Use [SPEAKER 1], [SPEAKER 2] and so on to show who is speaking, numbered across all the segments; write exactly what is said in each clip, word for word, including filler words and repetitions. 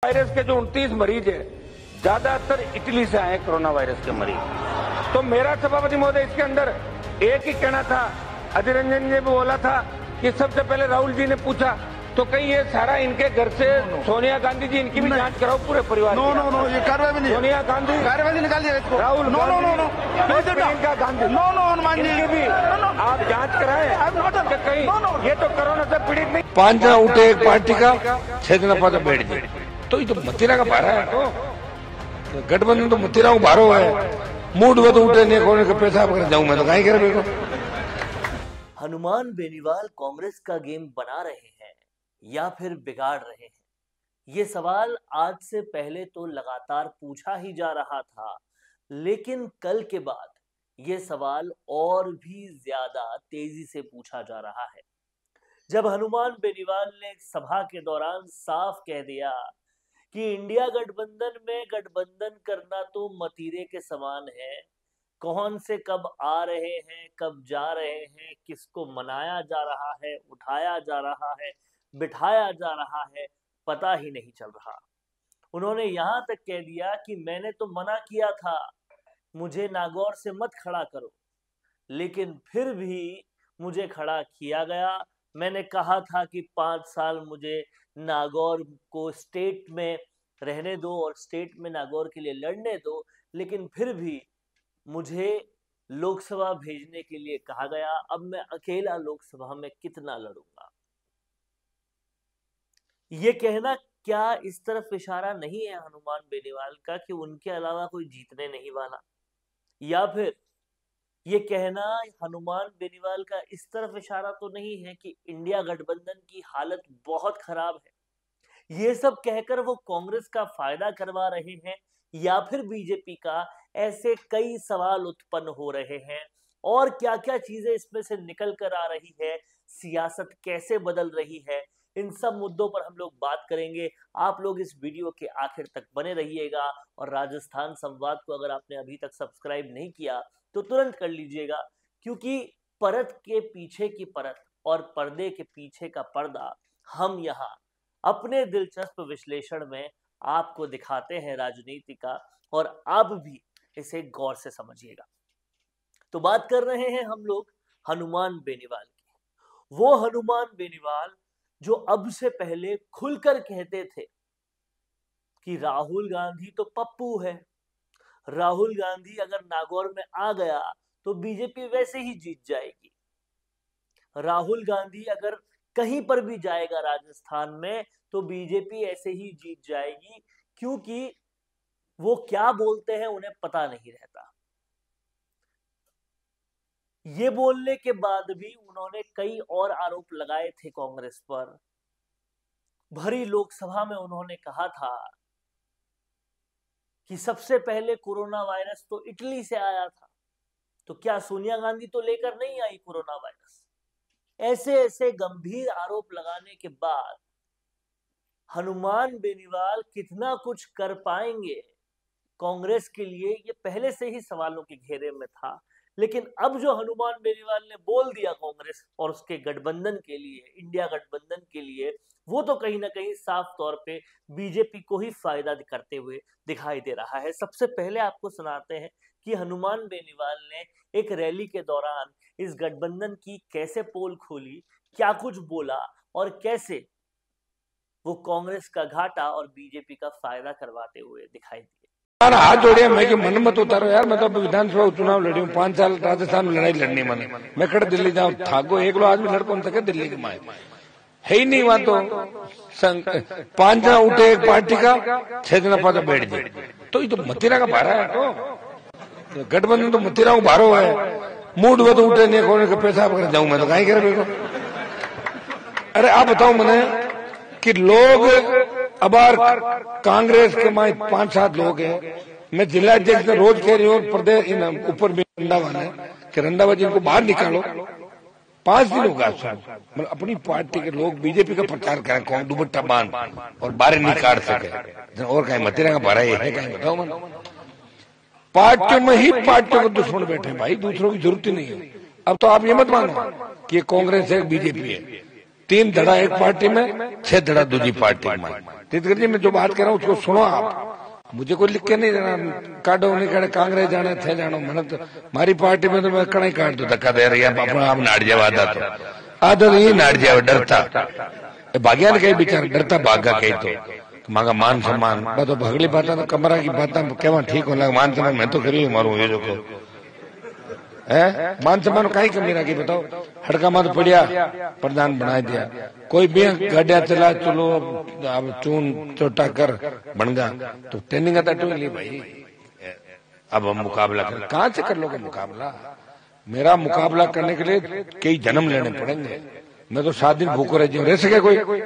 [SPEAKER 1] Virus के जो उनतीस मरीज है ज्यादातर इटली से आए कोरोना वायरस के मरीज। तो मेरा सभापति महोदय इसके अंदर एक ही कहना था, अधीर रंजन जी ने बोला था कि सबसे पहले राहुल जी ने पूछा तो कहीं ये सारा इनके घर से सोनिया गांधी जी इनकी भी जांच कराओ पूरे परिवार।
[SPEAKER 2] नो नो नो ये कार्रवाई भी नहीं,
[SPEAKER 1] सोनिया गांधी
[SPEAKER 2] कार्रवाई निकाल दिया इसको।
[SPEAKER 1] Rahul
[SPEAKER 2] no no no no
[SPEAKER 1] Priyanka Gandhi
[SPEAKER 2] no no Hanuman ji
[SPEAKER 1] इनकी भी आप जांच कराएं कि कहीं ये तो कोरोना से पीड़ित नहीं।
[SPEAKER 3] पांच जना उठे एक पार्टी का, छह जना पास बैठ गए, तो ये तो मतीरा का भारा है। तो गठबंधन तो मतीरा को भारो है। मूड वो तो उठे नहीं कोने के पैसा कर जाऊं मैं तो कहीं करे मेरे को।
[SPEAKER 4] हनुमान बेनीवाल कांग्रेस का गेम बना रहे हैं या फिर बिगाड़ रहे हैं, ये सवाल आज से पहले तो लगातार पूछा ही जा रहा था, लेकिन कल के बाद ये सवाल और भी ज्यादा तेजी से पूछा जा रहा है, जब हनुमान बेनीवाल ने एक सभा के दौरान साफ कह दिया कि इंडिया गठबंधन में गठबंधन करना तो मतीरे के समान है। कौन से कब आ रहे हैं, कब जा रहे हैं, किसको मनाया जा रहा है, उठाया जा रहा है, बिठाया जा रहा है, पता ही नहीं चल रहा। उन्होंने यहां तक कह दिया कि मैंने तो मना किया था, मुझे नागौर से मत खड़ा करो, लेकिन फिर भी मुझे खड़ा किया गया। मैंने कहा था कि पांच साल मुझे नागौर को स्टेट में रहने दो और स्टेट में नागौर के लिए लड़ने दो, लेकिन फिर भी मुझे लोकसभा भेजने के लिए कहा गया। अब मैं अकेला लोकसभा में कितना लड़ूंगा। ये कहना क्या इस तरफ इशारा नहीं है हनुमान बेनीवाल का कि उनके अलावा कोई जीतने नहीं वाला, या फिर ये कहना हनुमान बेनीवाल का इस तरफ इशारा तो नहीं है कि इंडिया गठबंधन की हालत बहुत खराब है। ये सब कहकर वो कांग्रेस का फायदा करवा रहे हैं, या फिर बीजेपी का, ऐसे कई सवाल उत्पन्न हो रहे हैं। और क्या क्या चीजें इसमें से निकल कर आ रही है, सियासत कैसे बदल रही है, इन सब मुद्दों पर हम लोग बात करेंगे। आप लोग इस वीडियो के आखिर तक बने रहिएगा और राजस्थान संवाद को अगर आपने अभी तक सब्सक्राइब नहीं किया तो तुरंत कर लीजिएगा, क्योंकि परत के पीछे की परत और पर्दे के पीछे का पर्दा हम यहाँ अपने दिलचस्प विश्लेषण में आपको दिखाते हैं राजनीति का, और आप भी इसे गौर से समझिएगा। तो बात कर रहे हैं हम लोग हनुमान बेनीवाल की। वो हनुमान बेनीवाल जो अब से पहले खुलकर कहते थे कि राहुल गांधी तो पप्पू है, राहुल गांधी अगर नागौर में आ गया तो बीजेपी वैसे ही जीत जाएगी, राहुल गांधी अगर कहीं पर भी जाएगा राजस्थान में तो बीजेपी ऐसे ही जीत जाएगी, क्योंकि वो क्या बोलते हैं उन्हें पता नहीं रहता। ये बोलने के बाद भी उन्होंने कई और आरोप लगाए थे कांग्रेस पर। भरी लोकसभा में उन्होंने कहा था कि सबसे पहले कोरोना वायरस तो इटली से आया था, तो क्या सोनिया गांधी तो लेकर नहीं आई कोरोना वायरस। ऐसे ऐसे गंभीर आरोप लगाने के बाद हनुमान बेनीवाल कितना कुछ कर पाएंगे कांग्रेस के लिए, ये पहले से ही सवालों के घेरे में था। लेकिन अब जो हनुमान बेनीवाल ने बोल दिया कांग्रेस और उसके गठबंधन के लिए, इंडिया गठबंधन के लिए, वो तो कहीं ना कहीं साफ तौर पे बीजेपी को ही फायदा करते हुए दिखाई दे रहा है। सबसे पहले आपको सुनाते हैं कि हनुमान बेनीवाल ने एक रैली के दौरान इस गठबंधन की कैसे पोल खोली, क्या कुछ बोला और कैसे वो कांग्रेस का घाटा और बीजेपी का फायदा करवाते हुए दिखाई दिए।
[SPEAKER 3] हाथ जोड़े, मैं कि मन मत उतारो यार, मैं तो विधानसभा चुनाव लड़ी हूँ, पांच साल राजस्थान में लड़ाई लड़नी मन, मैं कड़ दिल्ली जाऊँ थाको एक लो आज भी लड़कों तक दिल्ली की माए है ही नहीं। वहां तो पांच जना उठे एक पार्टी का, छह जना पास बैठ गए, तो ये तो मतीरा का भारा है। तो गठबंधन तो मतीरा को भारो है। मूड वो तो उठे नहीं कोने के पैसा कर जाऊं मैं तो कहीं करे मेरे को। अरे आप बताओ मैंने कि लोग अब कांग्रेस के माए पांच सात लोग हैं, मैं जिला अध्यक्ष ने रोज कह रही हूँ प्रदेश ऊपर भी रंधावा है कि रंधावा जी को बाहर निकालो। पांच दिन होगा मतलब अपनी पार्टी के लोग बीजेपी का प्रचार करें, कौन दुपट्टा बांध और बाहर निकाल सके, और कहीं मतीरा का भरा है कहीं बताओ मन। पार्टियों में ही पार्टियों को दुश्मन बैठे भाई, दूसरों की जरूरत ही नहीं है। अब तो आप ये मत मानो कि कांग्रेस है बीजेपी है, तीन धड़ा एक पार्टी में, छह धड़ा दूसरी पार्टी में। तीर्थकर जी मैं जो बात कर रहा हूँ उसको सुनो आप, मुझे कोई लिख के नहीं देना, काटो नहीं काटे, कांग्रेस जाने थे जानो, मैंने तो मारी पार्टी में तो मैं कड़ा ही काट दो, धक्का दे रही है अपना आप नाट जावा आधा तो आधा तो यही नाट जावा, डरता भाग्या ने कही बेचारा, डरता भागा कही तो मांगा मान सम्मान तो भगली बात तो कमरा की बात केवा ठीक हो लगा, मान सम्मान मैं तो करी मारू ये जो है मान सम्मान कहीं कमी रखी बताओ, हड़का मत पड़िया प्रधान बना दिया, कोई भी गाड़िया चला चलो अब चून चोटा कर बन गया तो ट्रेनिंग आता टू ली भाई, अब हम मुकाबला कर, कहां से कर लोगे मुकाबला? मेरा मुकाबला करने के लिए कई जन्म लेने पड़ेंगे, मैं तो सात दिन भूख रह रह सके कोई,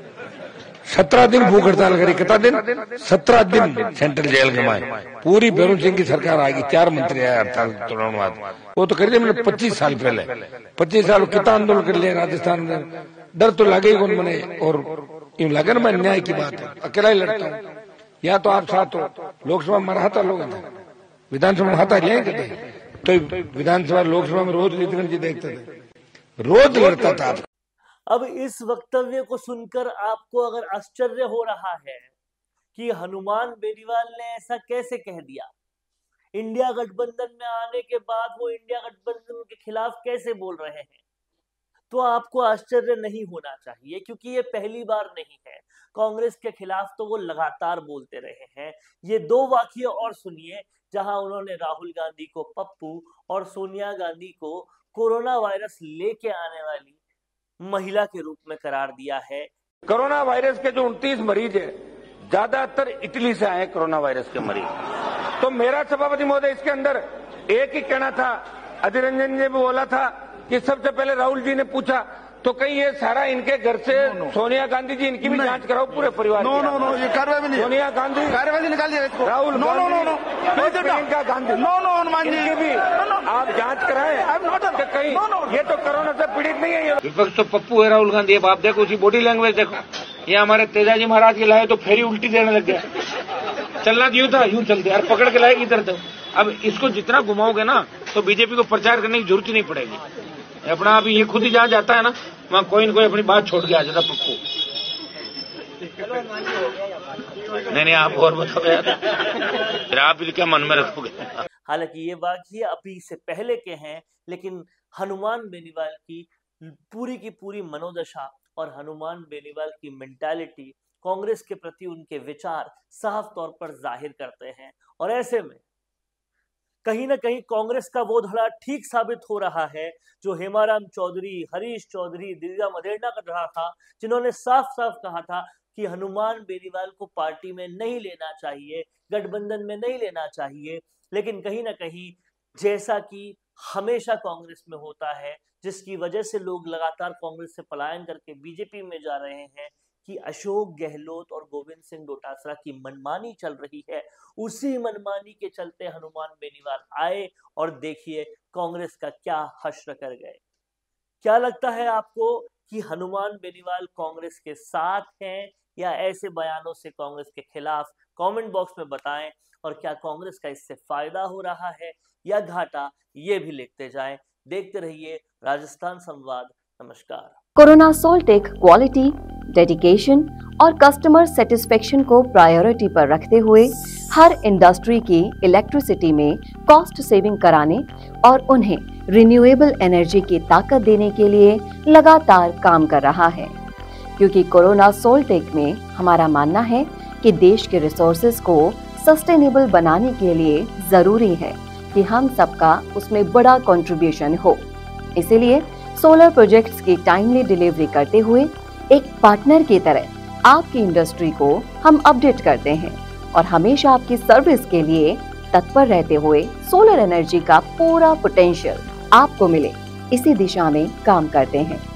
[SPEAKER 3] सत्रह दिन भूख हड़ताल करी, कितना दिन? सत्रह दिन सेंट्रल जेल के माए, पूरी भैरू सिंह की सरकार आएगी, चार मंत्री आए हड़ताल तोड़ने बाद, वो तो करिए मैंने पच्चीस साल पहले, पच्चीस साल कितना आंदोलन कर लिया राजस्थान में, डर तो लगे ही कौन मने, और यूं लगे ना मैं न्याय की बात है, अकेला ही लड़ता हूँ, यहाँ तो आप साथ हो, लोकसभा में हराता लोग थे, विधानसभा में हाथा लिया कहते, तो विधानसभा लोकसभा में रोज लीतगंज जी देखते थे, रोज लड़ता था।
[SPEAKER 4] अब इस वक्तव्य को सुनकर आपको अगर आश्चर्य हो रहा है कि हनुमान बेनीवाल ने ऐसा कैसे कह दिया, इंडिया गठबंधन में आने के बाद वो इंडिया गठबंधन के खिलाफ कैसे बोल रहे हैं, तो आपको आश्चर्य नहीं होना चाहिए, क्योंकि ये पहली बार नहीं है। कांग्रेस के खिलाफ तो वो लगातार बोलते रहे हैं। ये दो वाकये और सुनिए जहां उन्होंने राहुल गांधी को पप्पू और सोनिया गांधी को कोरोना वायरस लेके आने वाली महिला के रूप में करार दिया है।
[SPEAKER 1] कोरोना वायरस के जो उनतीस मरीज है, ज्यादातर इटली से आए कोरोना वायरस के मरीज। तो मेरा सभापति महोदय इसके अंदर एक ही कहना था, अधीर रंजन जी भी बोला था कि सबसे पहले राहुल जी ने पूछा तो कहीं ये सारा इनके घर से सोनिया गांधी जी इनकी भी जांच कराओ पूरे परिवार।
[SPEAKER 2] नो नो नो ये कार्रवाई भी नहीं,
[SPEAKER 1] सोनिया गांधी
[SPEAKER 2] कार्रवाई निकालिए इसको,
[SPEAKER 1] Rahul
[SPEAKER 2] no no no no
[SPEAKER 1] Priyanka Gandhi,
[SPEAKER 2] no no Hanuman ji
[SPEAKER 1] इनकी भी आप जांच कराएं कि कहीं ये तो कोरोना से पीड़ित नहीं है।
[SPEAKER 3] विपक्ष तो पप्पू है, राहुल गांधी, अब आप देखो उसी बॉडी लैंग्वेज देखो, ये हमारे तेजाजी महाराज के लाए तो फेरी उल्टी देने लग गया, चलना यूं था यूं चलते यार, पकड़ के लाए इधर तो। अब इसको जितना घुमाओगे ना तो बीजेपी को प्रचार करने की जरूरत ही नहीं पड़ेगी, अपना अभी ये खुद ही जहाँ जाता है ना वहाँ कोई न कोई अपनी बात छोड़ के आ जाता पप्पू। नहीं नहीं आप और बताओ यार, फिर आप भी क्या मन में रखोगे।
[SPEAKER 4] हालांकि ये वाकये अभी से पहले के हैं, लेकिन हनुमान बेनीवाल की पूरी की पूरी मनोदशा और हनुमान बेनीवाल की मेंटालिटी, कांग्रेस के प्रति उनके विचार साफ तौर पर जाहिर करते हैं। और ऐसे में कहीं ना कहीं कांग्रेस का वो धड़ा ठीक साबित हो रहा है जो हेमाराम चौधरी, हरीश चौधरी, दिव्या मदेरणा कर रहा था, जिन्होंने साफ साफ कहा था कि हनुमान बेनीवाल को पार्टी में नहीं लेना चाहिए, गठबंधन में नहीं लेना चाहिए। लेकिन कहीं ना कहीं जैसा कि हमेशा कांग्रेस में होता है, जिसकी वजह से लोग लगातार कांग्रेस से पलायन करके बीजेपी में जा रहे हैं, कि अशोक गहलोत और गोविंद सिंह डोटासरा की मनमानी चल रही है, उसी मनमानी के चलते हनुमान बेनीवाल आए और देखिए कांग्रेस का क्या हश्र कर गए। क्या लगता है आपको कि हनुमान बेनीवाल कांग्रेस के साथ हैं या ऐसे बयानों से कांग्रेस के खिलाफ? कमेंट बॉक्स में बताएं। और क्या कांग्रेस का इससे फायदा हो रहा है या घाटा, ये भी लिखते जाएं। देखते रहिए राजस्थान संवाद। नमस्कार।
[SPEAKER 5] कोरोना सोल्टेक क्वालिटी, डेडिकेशन और कस्टमर सेटिस्फेक्शन को प्रायोरिटी पर रखते हुए हर इंडस्ट्री की इलेक्ट्रिसिटी में कॉस्ट सेविंग कराने और उन्हें रिन्यूएबल एनर्जी की ताकत देने के लिए लगातार काम कर रहा है। क्योंकि कोरोना सोल्टेक में हमारा मानना है कि देश के रिसोर्सेज को सस्टेनेबल बनाने के लिए जरूरी है कि हम सबका उसमें बड़ा कंट्रीब्यूशन हो। इसीलिए सोलर प्रोजेक्ट्स की टाइमली डिलीवरी करते हुए एक पार्टनर की तरह आपकी इंडस्ट्री को हम अपडेट करते हैं और हमेशा आपकी सर्विस के लिए तत्पर रहते हुए सोलर एनर्जी का पूरा पोटेंशियल आपको मिले, इसी दिशा में काम करते हैं।